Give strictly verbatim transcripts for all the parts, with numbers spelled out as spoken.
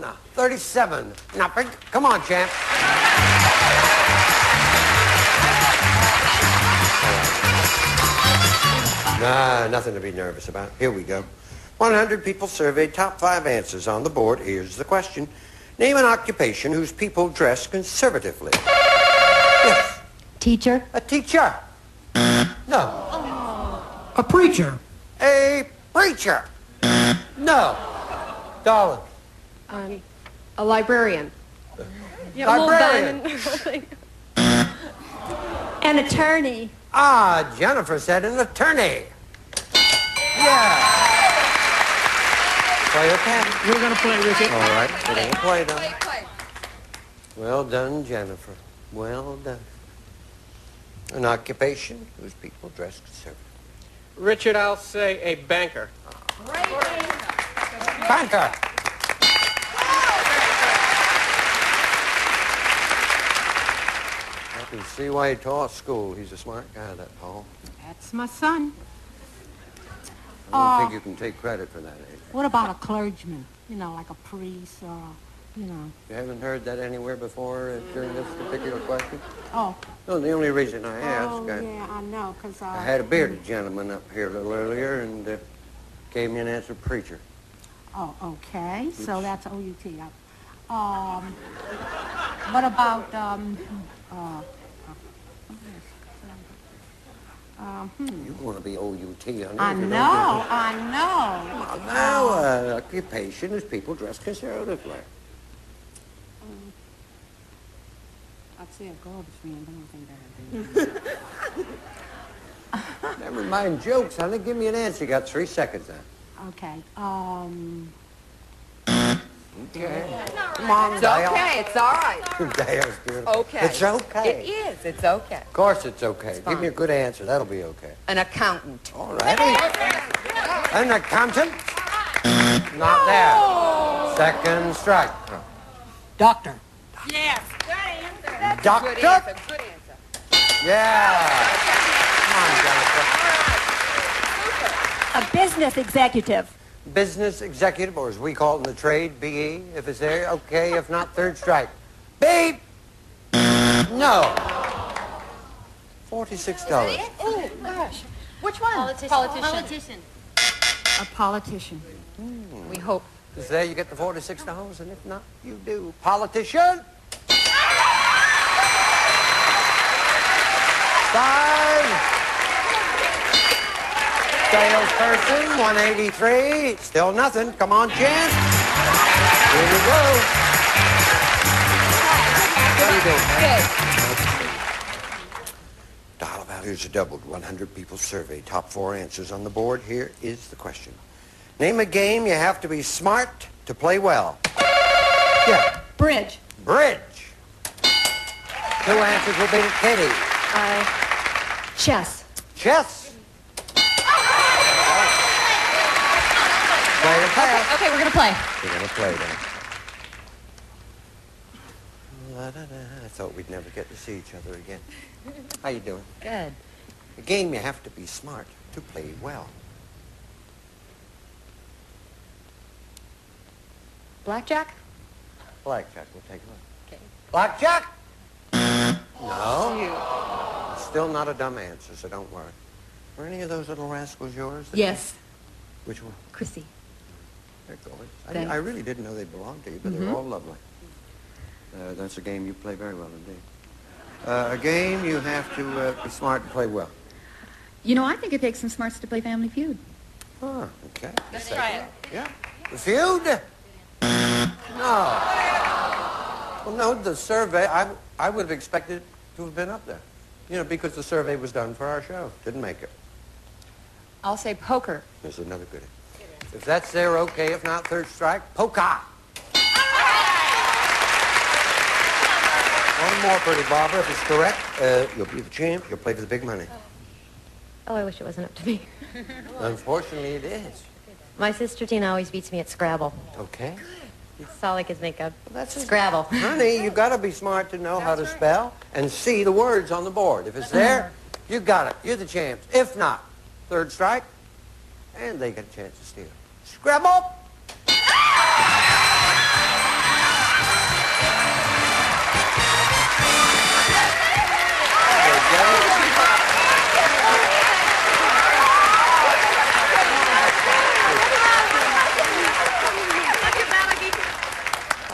thirty-seven. Nothing. Come on, champ. Nah, nothing to be nervous about. Here we go. one hundred people surveyed, top five answers on the board. Here's the question. Name an occupation whose people dress conservatively. Yes. Teacher. A teacher. No. A preacher. A preacher. No. Darling. Um, a librarian. Yeah, librarian. An attorney. Ah, Jennifer said an attorney. Yeah. Play okay? We're going to play, Richard. All right. We're going to play, though. Well done, Jennifer. Well done. An occupation whose people dress conservative. Richard, I'll say a banker. Banker. I can see why he taught school. He's a smart guy, that Paul. That's my son. I don't Uh, think you can take credit for that, eh? What about a clergyman? You know, like a priest or, you know. You haven't heard that anywhere before uh, during this particular question? Oh. No, the only reason I asked, Oh, I, yeah, I know, because... Uh, I had a bearded gentleman up here a little earlier and uh, gave me an answer, preacher. Oh, okay. So that's O U T. Um, what about, um, uh, um, hmm. You want to be O U T, I know. I if you don't know, do I know. that. Now, uh, occupation is people dressed conservatively. Um, I'd say a garbage man, but I don't think that Never mind jokes, honey. Give me an answer. You got three seconds now. Okay. Um... Okay. Come on, It's Dale. okay. It's all right. Dale's beautiful. Okay. It's okay. It is. It's okay. Of course it's okay. It's Give me a fine. good answer. That'll be okay. An accountant. All righty. An accountant? Not there. Second strike. Doctor. Yes. Good answer. That's Doctor? a good answer. Good answer. Yeah. Come on, Jennifer. A business executive. Business executive, or as we call it in the trade, B E, if it's there, okay. If not, third strike. Beep! No. forty-six dollars. Oh, gosh. Which one? Politician. Politician. A politician. Hmm. We hope. If it's there, you get the forty-six dollars, and if not, you do. Politician? Five. Salesperson, one eighty-three. Still nothing. Come on, Jan. Here we go. How you doing? Good. Dollar values are doubled. one hundred people surveyed. Top four answers on the board. Here is the question. Name a game you have to be smart to play well. Yeah. Bridge. Bridge. Two answers will be to Kitty. Uh, chess. Chess. Play to pass. Okay, we're going to play. We're going to play then. La-da-da. I thought we'd never get to see each other again. How you doing? Good. A game you have to be smart to play well. Blackjack? Blackjack, we'll take a look. Okay. Blackjack? No. Still not a dumb answer, so don't worry. Were any of those little rascals yours? Yes. Which one? Chrissy. They're gorgeous. I, Thanks. I really didn't know they belonged to you, but Mm-hmm. they're all lovely. Uh, that's a game you play very well indeed. Uh, a game you have to uh, be smart to play well. You know, I think it takes some smarts to play Family Feud. Oh, okay. Let's try it. Yeah. The Feud? No. Well, no, the survey, I, I would have expected to have been up there. You know, because the survey was done for our show. Didn't make it. I'll say poker. There's another good one. If that's there, okay. If not, third strike, polka. One more, pretty Barbara. If it's correct, uh, you'll be the champ. You'll play for the big money. Oh, I wish it wasn't up to me. Unfortunately, it is. My sister Tina always beats me at Scrabble. Okay. That's all I can think of. Well, that's Scrabble. Honey, you got to be smart to know how to spell and see the words on the board. If it's there, you got it. You're the champ. If not, third strike, and they get a chance to steal. Scrabble!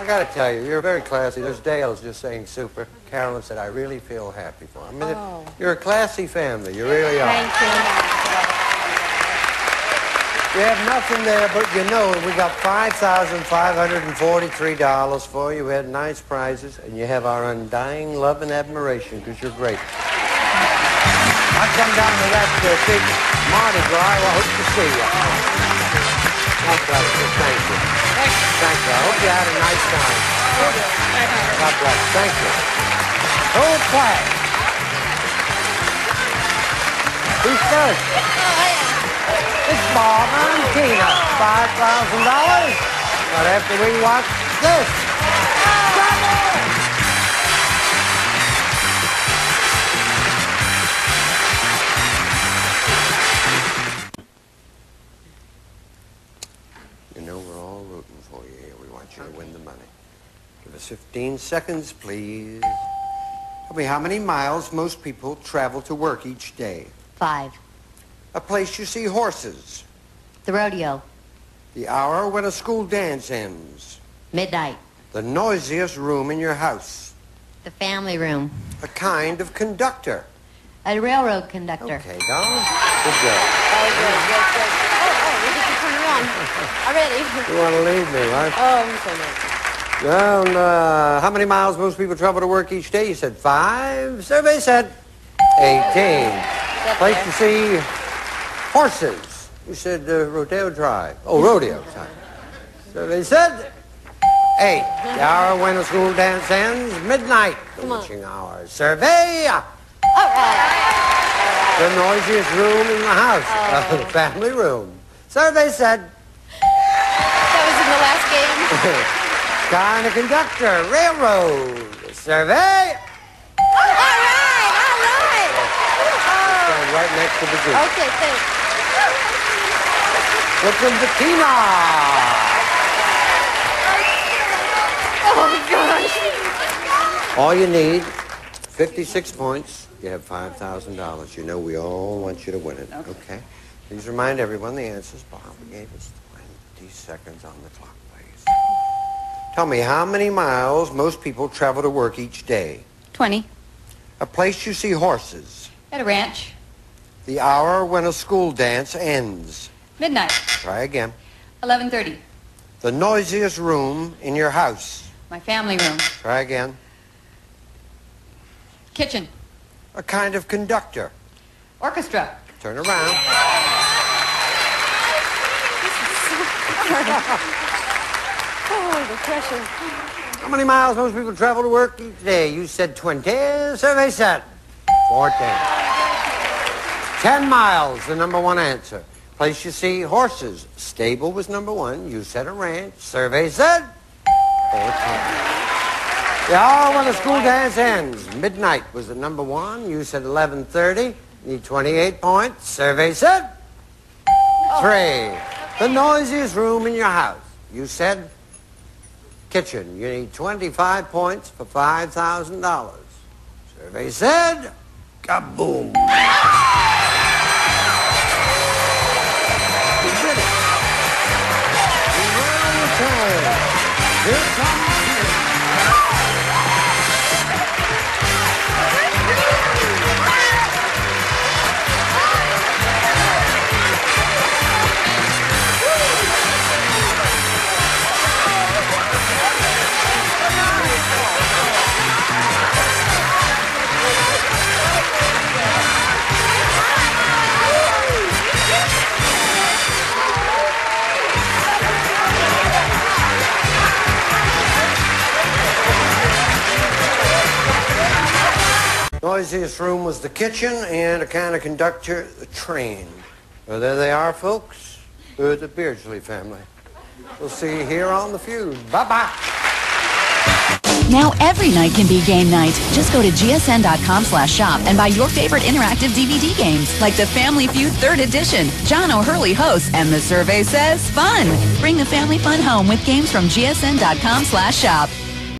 I gotta tell you, you're very classy. There's Dale's just saying super. Carolyn said, I really feel happy for him. I mean, Oh. you're a classy family. You really are. Thank you. You have nothing there, but you know, we got five thousand five hundred forty-three dollars for you. We had nice prizes, and you have our undying love and admiration because you're great. I come down to that uh, big Mardi Gras. I hope to see you. God bless you. Thank you. Thank you. I hope you had a nice time. God bless you. Thank you. Hold quiet. Who's first? It's Bob and Tina. five thousand dollars. But after we watch this. You know we're all rooting for you here. We want you to win the money. Give us fifteen seconds, please. Tell me how many miles most people travel to work each day. Five. A place you see horses. The rodeo. The hour when a school dance ends. Midnight. The noisiest room in your house. The family room. A kind of conductor. A railroad conductor. Okay, darling. Good job. Oh, good, good, good. Oh, oh, we get to turn around. Already. You want to leave me, right? Oh, I'm so nice. Well, uh, how many miles most people travel to work each day? You said five. Survey said eighteen. Place to see horses. You said uh, Rodeo Drive. Oh, Rodeo. Sorry. Survey said eight. The hour when the school dance ends, midnight. The witching hour. Survey. All right. The noisiest room in the house. Uh, the family room. Survey said That was in the last game. kind of conductor. Railroad. Survey. All right, all right. Stand right next to the group. Okay, thanks. Welcome to Tina. Oh, gosh. All you need, fifty-six points. You have five thousand dollars. You know we all want you to win it. Okay. Please remind everyone the answers. Bob gave us twenty seconds on the clock, please. Tell me how many miles most people travel to work each day. twenty. A place you see horses. At a ranch. The hour when a school dance ends. Midnight. Try again. eleven thirty. The noisiest room in your house. My family room. Try again. Kitchen. A kind of conductor. Orchestra. Turn around. Oh, the pressure. How many miles most people travel to work each day? You said twenty. Survey said fourteen. ten miles, the number one answer. Place you see horses. Stable was number one. You said a ranch. Survey said fourteen. The hour when the school dance ends. Midnight was the number one. You said eleven thirty. Need twenty-eight points. Survey said three. The noisiest room in your house. You said kitchen. You need twenty-five points for five thousand dollars. Survey said kaboom. You did it. You return. Here comes noisiest room was the kitchen, and a kind of conductor, the train. Well, there they are, folks. They're the Beardsley family. We'll see you here on the Feud. Bye-bye. Now every night can be game night. Just go to gsn.com slash shop and buy your favorite interactive D V D games, like the Family Feud third Edition. John O'Hurley hosts, and the survey says fun. Bring the family fun home with games from gsn.com slash shop.